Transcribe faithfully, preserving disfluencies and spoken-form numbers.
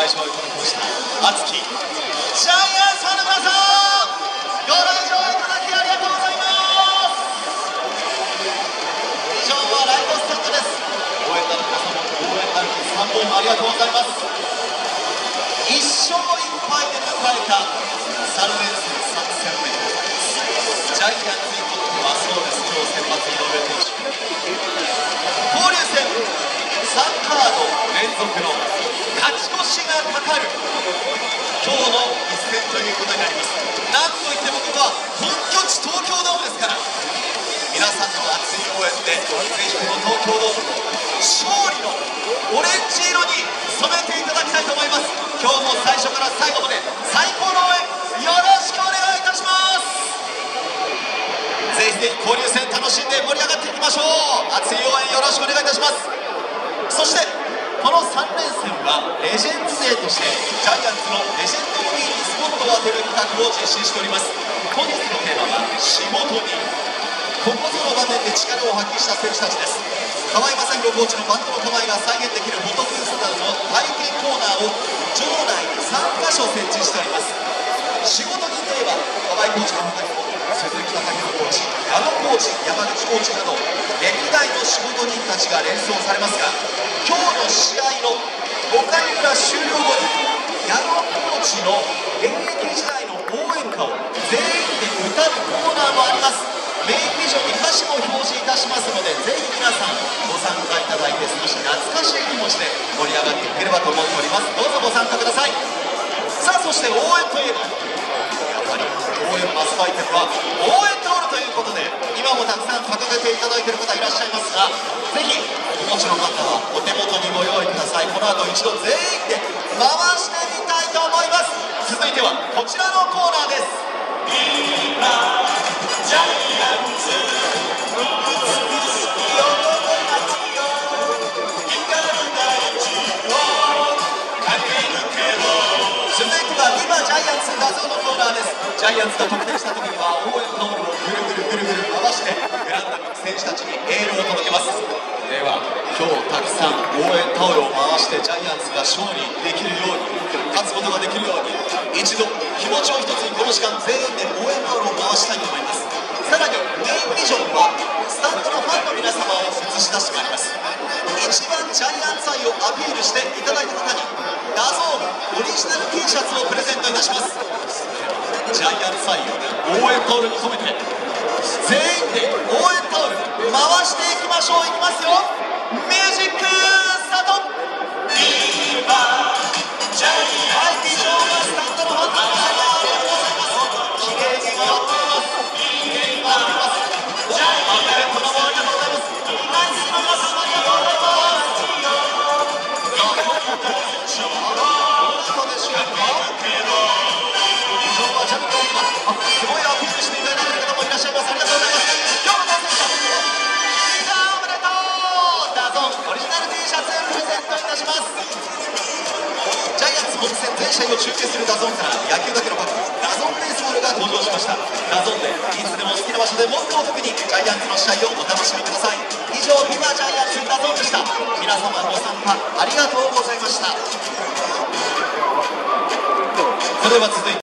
勝をいただきました熱きジャイアンツの皆さん、ご来場いただきありがとうございます。以上はライトスタンドです。応援団の皆様、応援団さんぼんありがとうございます。いっ勝いっぱいで迎えたさん連戦さん戦目、ジャイアンツにとってはそうです。今日先発井上投手、交流戦さんカード連続の勝ち越しがかかる今日の一戦ということになります。なんといってもここは本拠地東京ドームですから、皆さんの熱い応援でぜひこの東京ドーム勝利のオレンジ色に染めていただきたいと思います。今日も最初から最後まで最高の応援よろしくお願いいたします。ぜひぜひ交流戦楽しんで盛り上がっていきましょう。熱い応援よろしくお願いいたします。そしてこのさん連戦はレジェンズデーとしてジャイアンツのレジェンドボディにスポットを当てる企画を実施しております。本日のテーマは仕事に、ここぞの場面で力を発揮した選手たちです。河合正宏コーチのバントの構えが再現できるフォトブースなどの体験コーナーを場内にさんかしょ設置しております。仕事人といえば河合コーチの他にも鈴木貴弘コーチ、矢野コーチ、山口コーチなど歴代の仕事人たちが連想されますが、今日の試合のごかい裏終了後に矢野コーチの現役時代の応援歌を全員で歌うコーナーもあります。メインビジョンに歌詞も表示いたしますので、ぜひ皆さんご参加いただいて少し懐かしい気持ちで盛り上がっていければと思っております。どうぞご参加ください。さあ、そして応援といえばやはり応援マストアイテムは応援タオルということで、今もたくさん掲げていただいている方いらっしゃいますが、ぜひお持ちの方はお手元にご用意ください。この後一度全員で回してみたいと思います。続いてはこちらのコーナーです。ジャイアンツ続いては今ジャイアンツ画像のコーナーです。ジャイアンツが得点した時には応援タオルをぐるぐるぐるぐる回してグラウンドに選手たちにエールを届けます。では今日たくさん応援タオルを回してジャイアンツが勝利できるように、勝つことができるように、一度気持ちを一つにこの時間全員で応援タオルを回したいと思います。さらにメインビジョンはスタンドのファンの皆様を映し出してまいります。一番ジャイアンツ愛をアピールしていただいた方にダゾーンオリジナル T シャツをプレゼントいたします。ジャイアンツ愛を応援タオルに込めて全員で応援タオル回していきましょう。いきますよ、ミュージックスタート。今ジャイアンツ以上がスタンドのファンの皆様ありがとうございます。きれいに回っています。きれいに回っています。ジャイアンツのもありがとうございます。ナイスの皆様ありがとうございます。どうでしょうか。以上はジャミコンがすごいアピールしていただいている方もいらっしゃいます。ありがとうございます。今日の当選者みんなおめでとう。ダゾンオリジナル T シャツプレゼントいたします。ジャイアンツ本戦全試合を中継するダゾンから野球だけの番組ダゾンベースボールが登場しました。ダゾンでいつでも好きな場所でもっとお得にジャイアンツの試合をお楽しみください。以上、今ジャイアンツダゾンでした。皆様ご参加ありがとうございました。それでは続いて